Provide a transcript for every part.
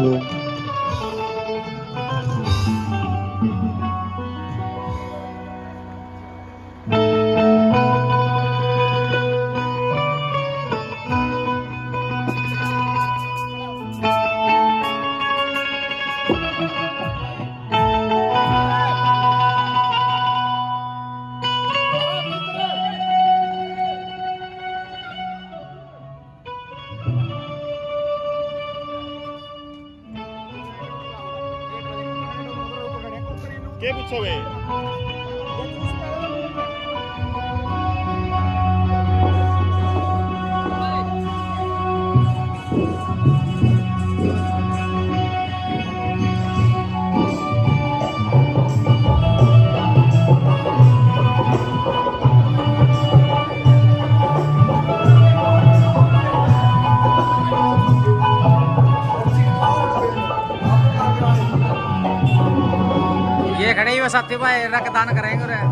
¿Qué mucho ve? ये खड़े हुए साथी भाई रक्तदान करेंगे रे।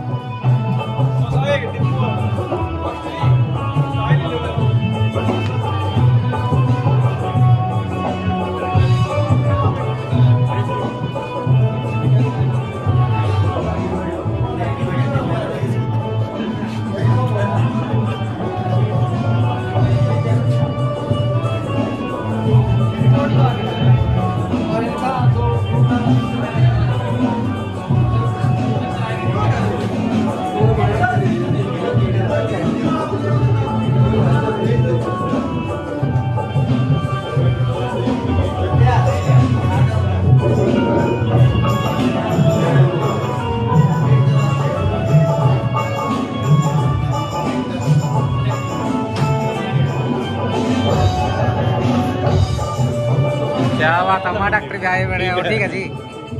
क्या बात है, डॉक्टर भी आए बड़े हो। ठीक है जी।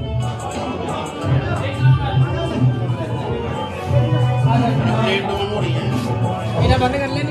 बंद कर लेनी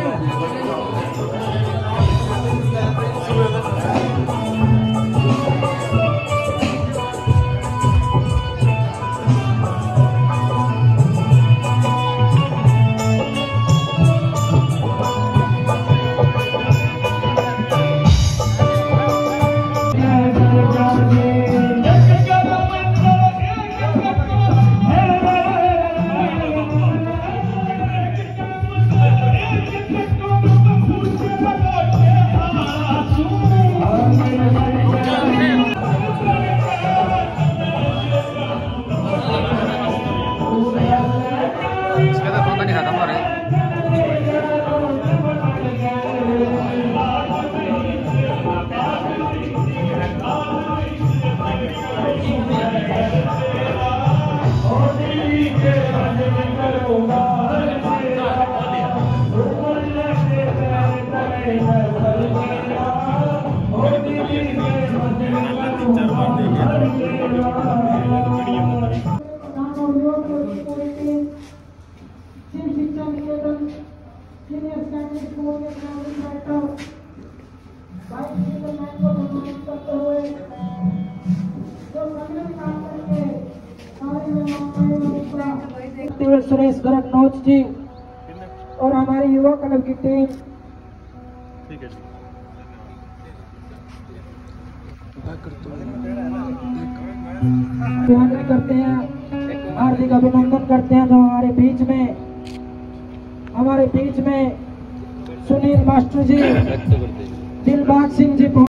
सुरेश गरगनौज जी और हमारी युवा क्लब की टीम। ठीक है स्वागत करते हैं, हार्दिक अभिनंदन करते हैं जो हमारे बीच में सुनील मास्टर जी, दिलबाग सिंह जी।